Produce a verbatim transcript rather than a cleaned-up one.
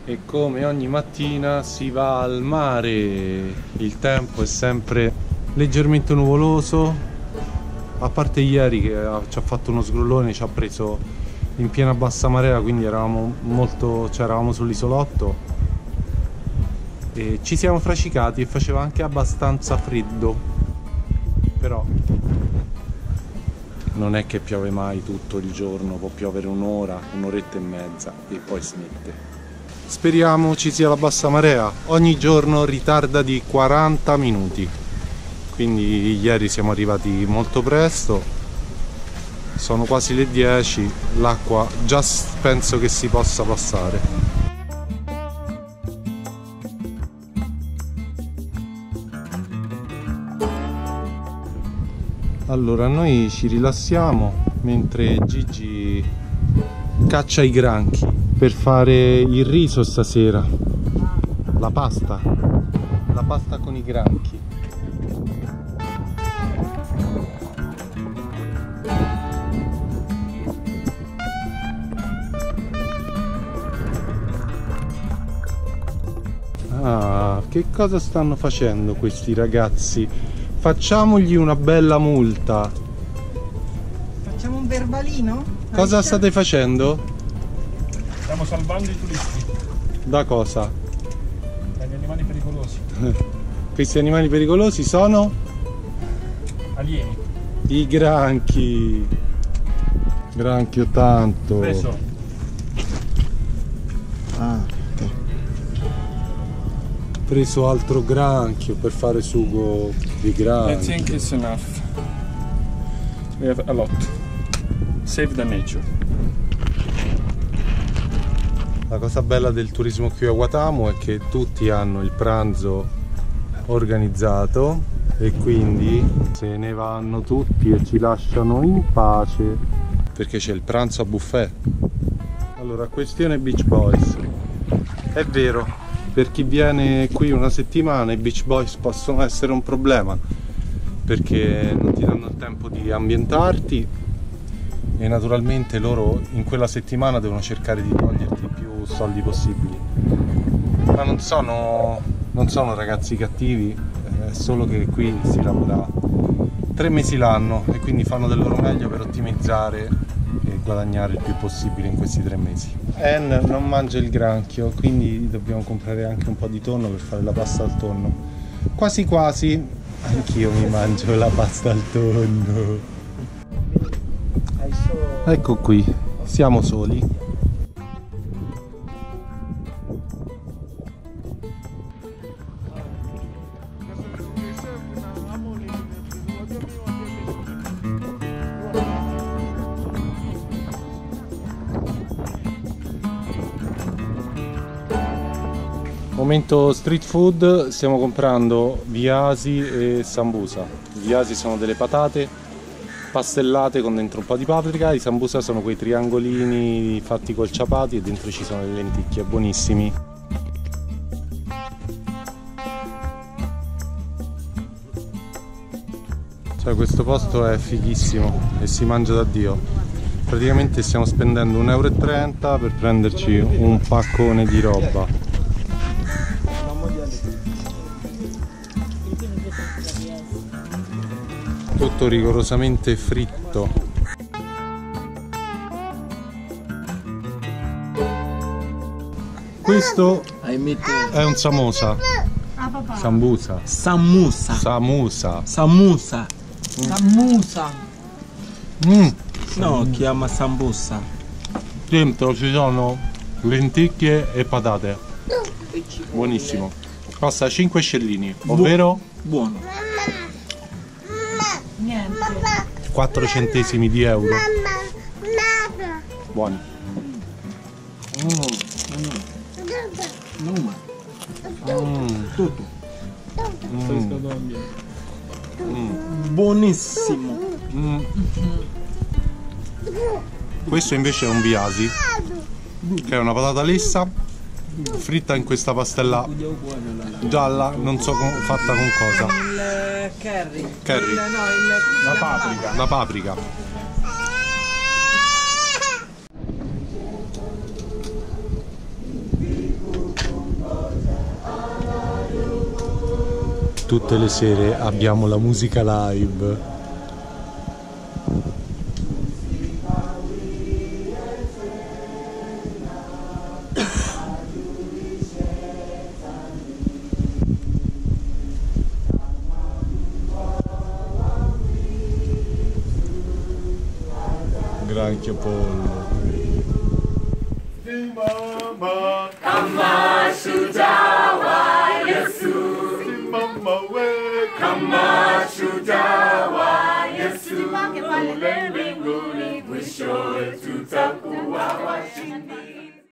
E come ogni mattina si va al mare. Il tempo è sempre leggermente nuvoloso, a parte ieri che ci ha fatto uno sgrullone, ci ha preso in piena bassa marea, quindi eravamo molto, cioè eravamo sull'isolotto e ci siamo fracicati e faceva anche abbastanza freddo, però non è che piove mai tutto il giorno, può piovere un'ora, un'oretta e mezza e poi smette. Speriamo ci sia la bassa marea, ogni giorno ritarda di quaranta minuti, quindi ieri siamo arrivati molto presto, sono quasi le dieci, l'acqua già penso che si possa passare. Allora noi ci rilassiamo mentre Gigi caccia i granchi per fare il riso stasera, la pasta, la pasta con i granchi. Ah, che cosa stanno facendo questi ragazzi? Facciamogli una bella multa. Facciamo un verbalino? Cosa state facendo? Stiamo salvando i turisti. Da cosa? Dagli animali pericolosi. Questi animali pericolosi sono? Alieni. I granchi. Granchio tanto. Preso. Ah, ok. Preso altro granchio per fare sugo di granchio. I think it's enough. We have a lot. Save the nature. La cosa bella del turismo qui a Watamu è che tutti hanno il pranzo organizzato e quindi se ne vanno tutti e ci lasciano in pace perché c'è il pranzo a buffet. Allora, questione Beach Boys. È vero, per chi viene qui una settimana i Beach Boys possono essere un problema perché non ti danno il tempo di ambientarti e naturalmente loro in quella settimana devono cercare di toglierti più soldi possibili, ma non sono, non sono ragazzi cattivi, è solo che qui si lavora tre mesi l'anno e quindi fanno del loro meglio per ottimizzare e guadagnare il più possibile in questi tre mesi. Anne non mangia il granchio, quindi dobbiamo comprare anche un po' di tonno per fare la pasta al tonno. Quasi quasi anch'io mi mangio la pasta al tonno. Ecco qui, siamo soli. Momento street food, stiamo comprando viasi e sambusa. I viasi sono delle patate pastellate con dentro un po' di paprika, i sambusa sono quei triangolini fatti col ciapati e dentro ci sono le lenticchie, buonissimi. Cioè questo posto è fighissimo e si mangia da Dio. Praticamente stiamo spendendo un euro e trenta per prenderci un paccone di roba. Tutto rigorosamente fritto. Questo è un samosa. Sambusa. Samusa. Samusa. Samusa. Sammusa. Mm. No, chiama sambusa. Dentro ci sono lenticchie e patate. Buonissimo. Costa cinque scellini, ovvero Buono. Niente. quattro centesimi di euro. Buoni. Numa. Mm. Tutto. Mm. Mm. Buonissimo. Mm. Questo invece è un viasi, che è una patata lessa fritta in questa pastella gialla, non so com fatta con cosa. Il curry. Curry. Il, no, il, La paprika. La paprika. tutte le sere abbiamo la musica live. Granchio pollo. Kama Sujawa